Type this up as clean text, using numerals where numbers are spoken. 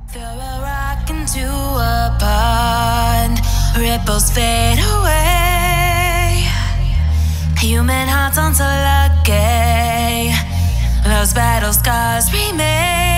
Throw a rock into a pond, ripples fade away. Human hearts aren't so lucky, those battle scars remain.